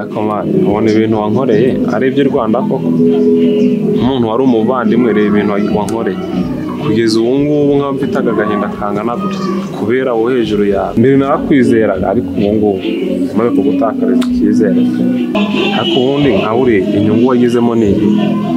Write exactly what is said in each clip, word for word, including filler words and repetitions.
akomana ubona ibintu wankoreye ari iby'u Rwanda koko umuntu wari umuvandimwe reba ibintu wankoreye kugeza ubu ngubu nkaba mfite agahinda kangana gutya kubera wo hejuru yawe mbere narakwizeraga ariko ubu ngubu maze kugutakariza icyizere ariko ubundi nka uriya inyungu wagizemo ni iyi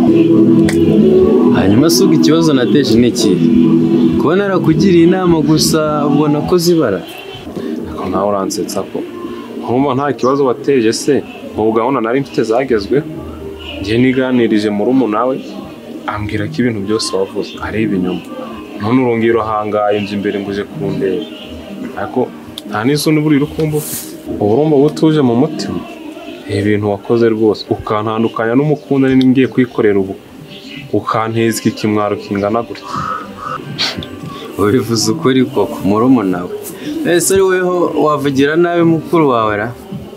hanyuma suga ikibazo nateje ni iki kuba narakugiriye inama gusa ubona ko zibara ariko nawe uransetsa ko nkumva nta kibazo wateje se mu gahunda nari mfite zagezweho njye niganirije murumuna we ambwira ko ibintu byose wavuze ari ibinyoma none urongera uhangaye inzu imbere ngo uje kundeba ariko nta n'isoni buri rukumva ufite ubu urumva utuje mu mutima ibintu wakoze rwose ukantandukanya n'umukunda ni ngiye kwikorera ubu ukanteza iki kimwaro kingana gutya ubivuze ukuri koko murumuna we ese ari weho wavugira nabi mukuru wawe ra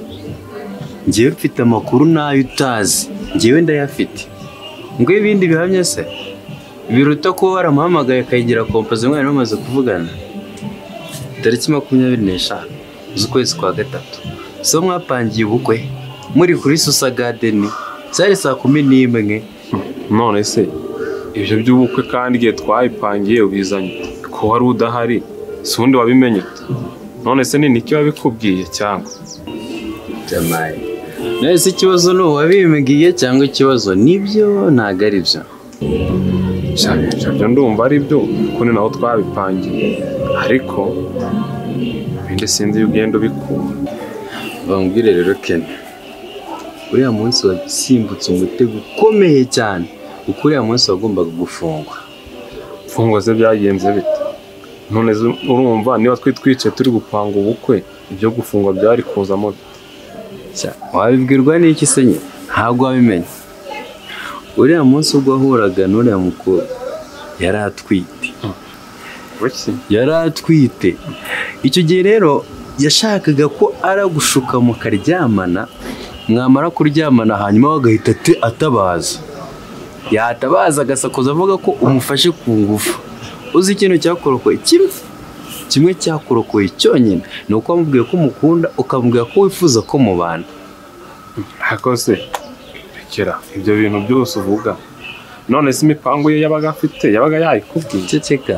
ngiye mfite amakuru nayo utazi ngiye ndayafite ngo ibindi bihamye se biruta ko waramuhamagaye akayigira kompoze mwana bamaze kuvugana tariki makumyabiri n'eshanu z'ukwezi kwa gatatu so mwapangiye ubukwe muri kuri Susa Garden zari saa kumi n'imwe none se ibyo by'ubukwe kandi igihe twayipangiye ubizanye ko wari udahari si undi wabimenye none se ni niki wabikubwiye cyangwa jamaye nese ikibazo no wabimbwiye cyangwa ikibazo nibyo ntago ari byo cyabyo ndumva ari byo kuko ni naho twabipangiye ariko bindi sinzi ugenda ubikura bambwire rero Ken uriya munsi wasimbutse umutego ukomeye cyane kuko uriya munsi wagombaga gufungwa mfungwa ze byagenze bite none urumva niba twitwice turi gupanga ubukwe ibyo gufungwa byari kuzamo wabibwirwa n'iki se nye ntabwo wabimenye uriya munsi ubwo ahuraga n'uriya mukobwa yari atwite yari atwite icyo gihe rero yashakaga ko aragushuka mu karyamana mwamara kuryamana hanyuma bagahita atabaza yatabaza agasakuza avuga ko umufashe ku ngufu uzi ikintu cyakorokoye kimwe kimwe cyakorokoye cyonyine ni uko wamubwiye ko umukunda ukamubwira ko wifuza ko mubana hakose rekera ibyo bintu byose uvuga none se imipango ye yabaga afite yabaga yayikubwiye ceceka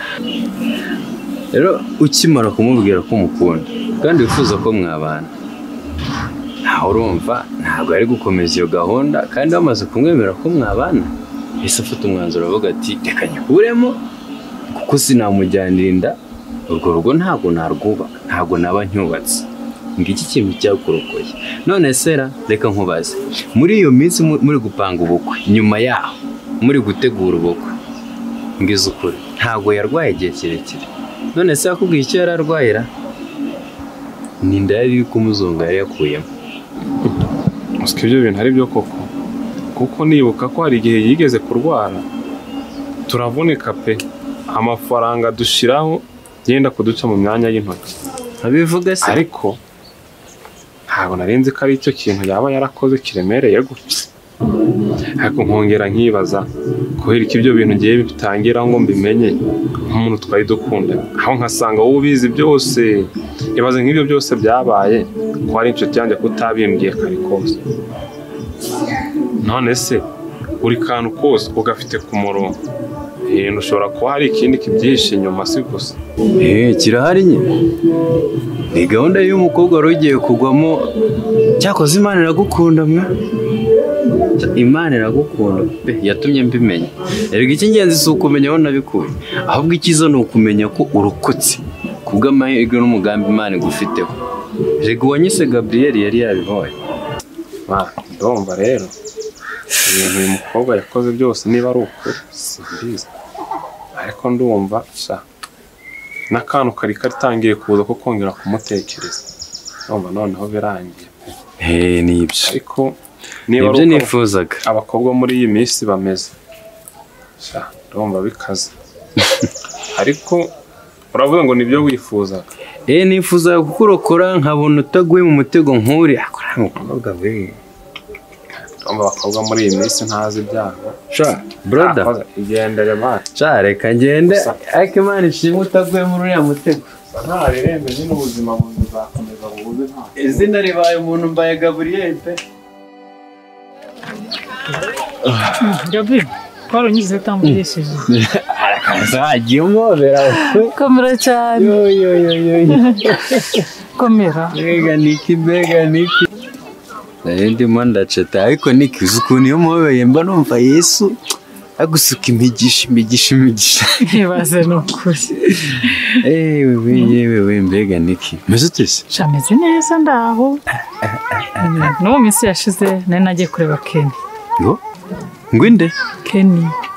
rero ukimara kumubwira ko umukunda kandi wifuza ko mwabana ntawe urumva ntabwo ari gukomeza iyo gahunda kandi bamaze kumwemera ko mwabana ese afite umwanzuro avuga ati reka nyikuremo kuko sinamujyanira inda urwo rugo ntabwo narwubaka ntabwo naba ncyubatse ngiki kintu cyakorokoye none sera reka nkubaze muri iyo minsi muri gupanga ubukwe nyuma yaho muri gutegura ubukwe ngize ukuri ntabwo yarwaye igihe kirekire none se yakubwiye icyo yari arwaye ra ninda yari kumuzonga yari yakuyemo usike ibyo bintu ari byo koko kuko nibuka ko hari igihe yigeze kurwara turavunika pe amafaranga dushiraho yenda kuduca mu myanya y'intoki abivuga se ariko ntabwo narinzi ko ari icyo kintu yaba yarakoze kiremereye gutya ariko nkongera nkibaza kubera ko ibyo bintu ngiye bitangira ngo mbimenye nk'umuntu twari dukunda aho nkasanga wowe ubizi byose ibaze nk'ibyo byose byabaye ko ari inshuti yanjye kutabimbwiye kare kose none se buri kantu kose ugafite ku murongo ibintu ushobora kuba hari ikindi kibyihishe inyuma si gusa eh kirahari nyine ni gahunda y'umukobwa wari ugiye kugwamo cyakoze Imana iragukunda mwe Imana iragukunda pe yatumye mbimenya erega icy'ingenzi si ukumenya aho nabikuye ahubwo ikiza ni ukumenya ko urokotse kubw'amahirwe n'umugambi Imana igufiteho rega uwanyise Gabriel yari yabihoye ndumva rero ibintu uyu mukobwa yakoze byose niba ari ukuri simbizi ariko ndumva sha n'akantu kari katangiye kuza ko kongera kumutekereza ndumva noneho birangiye eh nibyo ariko niba ibyo nifuzaga abakobwa muri iyi minsi bameze sha ndumva bikaze ariko uravuga ngo nibyo wifuzaga eh nifuzaga kukurokora nkabona utaguye mu mutego nk'uri akora umukobwa we ndumva abakobwa muri iyi minsi ntazi ibyago sha brother igendere man sha reka ngende ariko Imana ishimwe utaguye muri uriya mutego ntarerembe nyine ubuzima buzakomeza bubuze nta izina ribaye umuntu mbaye Gabriel pe Gabriel kwaro nyize utambugishije arakaza agiye umobera komera cyane yo yo yo yo komera mega niki mega niki ndi manda chata ariko niki ukuntu yo mobeye mba numva Yesu agusuka imigisha imigisha imigisha ntibaze nukuri eh wewe yewe we mbega niki mezutese shameze neza ndaho no minsi yashize nari nagiye kureba Ken yo ngwinde Ken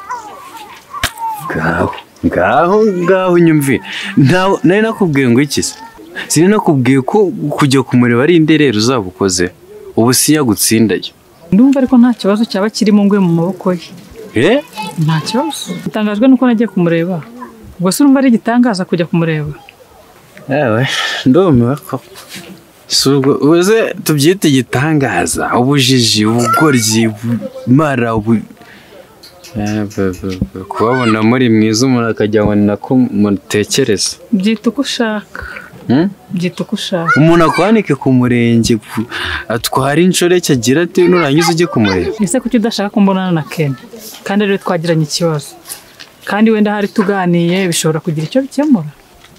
ngaho ngaho ngaho nyumvi ntawe nari nakubwiye ngo iki se sini nakubwiye ko kujya kumureba ari inderero uzabukoze ubu siya gutsindayo ndumva ariko nta kibazo cyaba kirimo ngwe mu maboko ye eh nta kibazo utangajwe nuko nagiye kumureba ubwo se urumva ari igitangaza kujya kumureba ewe ndumiwe ko surwo uze tubyite igitangaza ubujiji ubugoryi mara ubu kubabona muri mwiza umuntu akajya ngo nako mutekereza byita uko ushaka byita uko ushaka umuntu akwanike ku murenge atwara inshoreke agira ati nurangiza ujye kumureba ese kuki udashaka kumbonana na Ken kandi rero twagiranye ikibazo kandi wenda hari tuganiye bishobora kugira icyo bikemura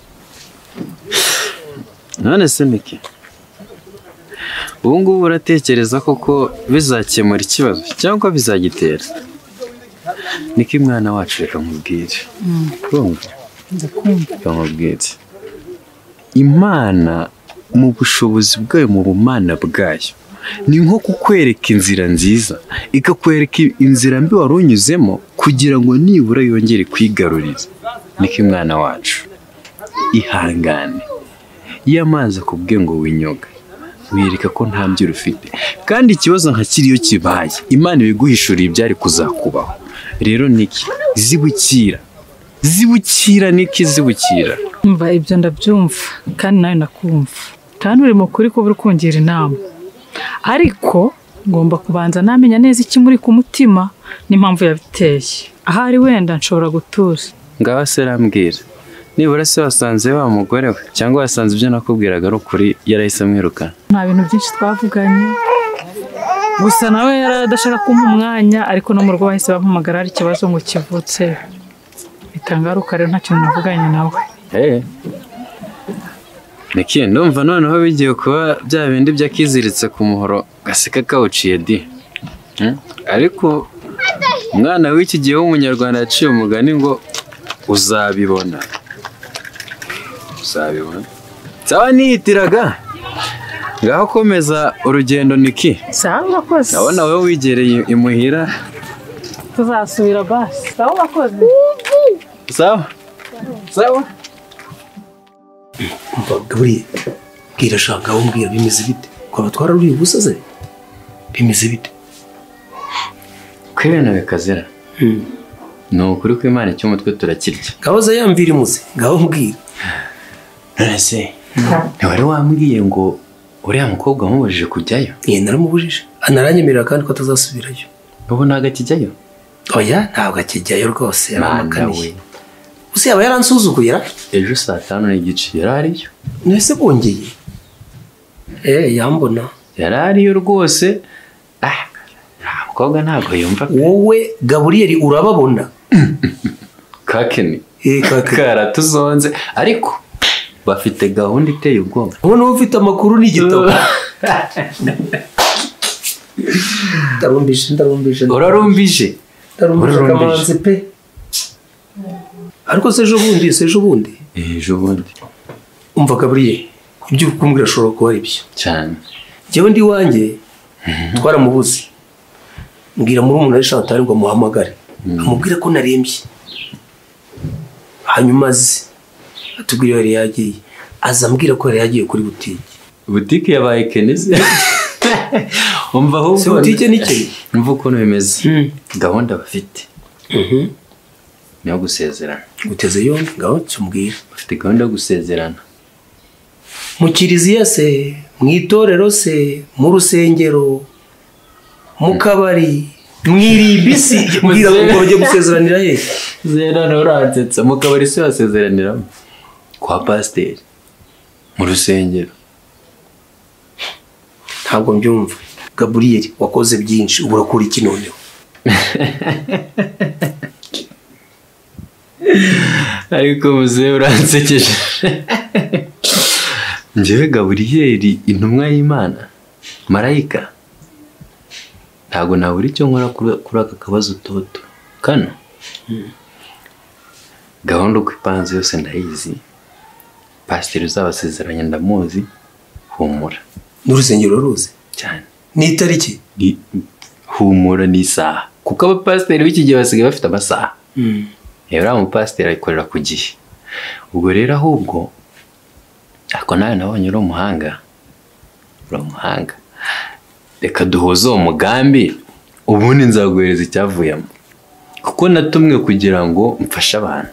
none se Miki ubu ngubu uratekereza koko bizakemura ikibazo cyangwa bizagitera niki mwana wacu reka nkubwire kumva ndakumva kamubwire Imana mu bushobozi bwayo mu bumana bwayo ni nko kukwereka inzira nziza ikakwereka inzira mbi warunyuzemo kugira ngo nibura yongere kwigaruriza niki mwana wacu ihangane iyo amazi akubwiye ngo winyoga wireka ko nta mbyiro ufite kandi ikibazo nka kiriyo kibaye Imana ibiguhishuriye ibyari kuzakubaho rero niki zibukira zibukira niki zibukira mva ibyo ndabyumva kandi nawe nakumva kandi uri mukuri ko buri kungira inama ariko ngomba kubanza namenya neza iki muri ku mutima n'impamvu yabiteye ahari wenda nshobora gutuza ngaho se rambwira nibura se wasanze wa mugore we cyangwa wasanze ibyo nakubwiraga ari ukuri yarahise amwirukana nta bintu byinshi twavuganye gusa nawe yaradashaka kumpa umwanya ariko no mu rugo bahise bampamagara hari ikibazo ngo kivutse bitangaruka rero nta kintu navuganye nawe eh Niki ndumva noneho bigiye kuba bya bindi byakiziritse ku muhoro gaseka kawuciye di ariko umwana w'iki gihe w'umunyarwanda yaciye umugani ngo uzabibona uzabibona sawa nihitiraga ngaho komeza urugendo Niki sawa urakoze ndabona wowe wigereye imuhira tuzasubira basi sawa urakoze sawa sawa Gabriel bwira shaka umbwira bimeze bite kwa batwara ruri ubusaze bimeze bite kwibena bikazira no kuri ko Imana cyo mutwe turakirya gahoza yamvira imuze ngaho mbwira nase ntiwari wambwiye ngo uriya mukobwa wamubujije kujyayo ye naramubujije anaranyemerera kandi ko atazasubirayo ubu ntago akijyayo oya ntabwo akijyayo rwose yaramakaniye Usi yaba yaransuzuguye ejo saa tanu n'igice yarariyo nese bongeye eh yambona yarariyo rwose ah mukobwa ntago yumva wowe Gabriel urababona kakeni eh kakara tuzonze ariko bafite gahunda iteye ubwoba ubona ufite amakuru n'igitabo ndarumbije ndarumbije urarumbije ndarumbije pe ariko sejo bundi sejo bundi ejo bundi umva Gabriel ibyo kumbwira shoro ko ari byo cyane jewe ndi wanjye twaramubuze mbwira muri umuntu ari Chantal ngo muhamagare amubwira ko narembye hanyuma azi atubwira yari yagiye azambwira ko yari yagiye kuri butike butike yabaye Keneze umva aho se butike nike umva ukuntu bimeze gahunda bafite mhm niyo gusezerana guteze yombi ngaho cyumbwira bafite gahunda yo gusezerana mu kiriziya se mu itorero se mu rusengero mu kabari mwiribisi mbwira ko bagiye gusezeranira he zera noranzetsa mu kabari se basezeranira kwa pasiteri mu rusengero. Ntabwo mbyumva. Gabriel wakoze byinshi ubura kuri iki noneho. Ariko muze uransekeje. Njyewe Gabriel intumwa y'Imana, marayika, ntabwo nabura icyo nkora kuri aka kabazo toto. Kana gahunda uko ipanze yose ndayizi. Pasiteri uzabasezeranya ndamuzi, humura. N'urusengero ruzi cyane. Ni itariki? Humura ni isaha. Kuko abapasiteri b'iki gihe basigaye bafite amasaha. Mm. Uriya mupasiteri ayikorera ku gihe. Ubwo rero ahubwo ako nawe nabonye uri umuhanga. Uri umuhanga. Reka duhuze uwo mugambi ubundi nzaguhereza icyavuyemo. Kuko natumwe kugira ngo mfashe abantu.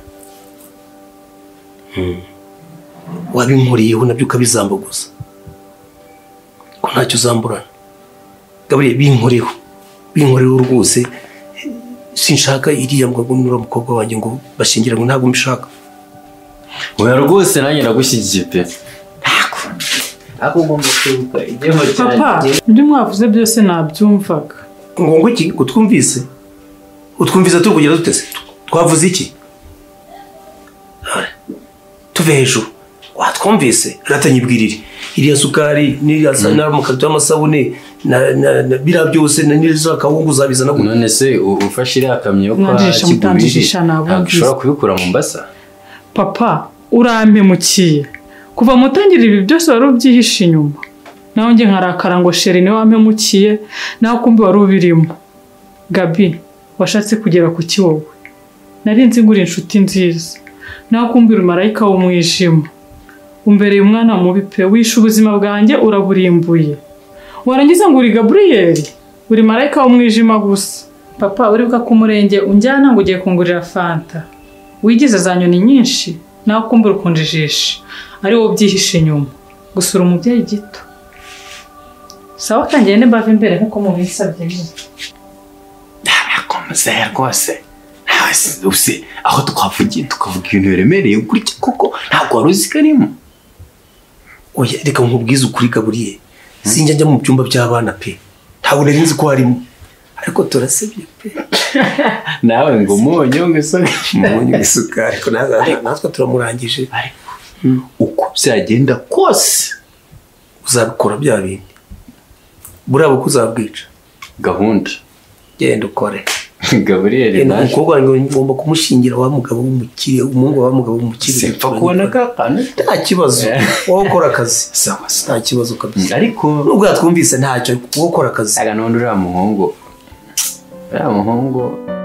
Mm. Wabinkuriyeho nabyo ukabizamba gusa. Ko ntacyo uzamburana. Gabriel binkoreho. Binkoreho rwose. Sinshaka iriya mbwa nura mukobwa wanjye ngo bashingira ngo ntabwo mbishaka. Oya rwose nanjye nagushyigikiye pe. Ako ngomba kwibuka igihe cyane. Papa, ibyo mwavuze byose nabyumvaga. Ngo ngo iki utwumvise? Utwumvise turi kugira dutese. Twavuze iki? Tuve hejuru. Watwumvise ratanyibwirire. Iriya sukari n'iriya sanara mu kato y'amasabune na bira byose na niriza kawungu zabizana gute? None se ufashe iriya kamyo kwa Mwanjisha mutanjisha nabwo. Ushobora kubikura mu Mombasa? Papa, urampemukiye. Kuva mutangira ibi byose wari ubyihishe inyuma. Naho nge nkarakara ngo sheri ni wampemukiye, naho kumbi wari ubirimo. Gabi, washatse kugera ku ki wowe? Nari nzi nguri inshuti nziza. Naho kumbi uri marayika w'umwijima. Umbereye umwana mubi pe, wishe ubuzima bwanjye uraburimbuye. Warangiza ngo uri Gabriel, uri marayika w'umwijima gusa. Papa, uribuka ku murenge unjyana ngo ugiye kungurira fanta. Wigize za nyoni nyinshi, naho kumbi ukunjijisha. Ari wowe byihishe inyuma. Gusura umubyeyi gito. Sawa kanjye ne bava imbere nkuko mubinsabye nyine. Ndabakomeze rwose. Hasi use aho twavugiye tukavuga ibintu biremereye gutya kuko ntabwo waruzi karimo. Oya reka nkubwize ukuri Gabriel. Sinjya njya mu byumba by'abana pe. Ntabwo nari nzi ko harimo. Ariko turasebye pe. Nawe ngo umunyu ngisukari. Umunyu ngisukari ariko natwe turamurangije. Uko byagenda kose uzabikora bya bindi. Burabo kuzabwica. Gahunda. Genda ukore. Gabriel naje. Umukobwa wanjye ngomba kumushingira wa mugabo w'umukire, umuhungu wa mugabo w'umukire. Sepfa kubona kakana. Nta kibazo. Wowe ukora akazi. Sawa, nta kibazo kabisa. Ariko nubwo yatwumvise ntacyo wowe ukora akazi. Aga none uriya muhungu. Uriya muhungu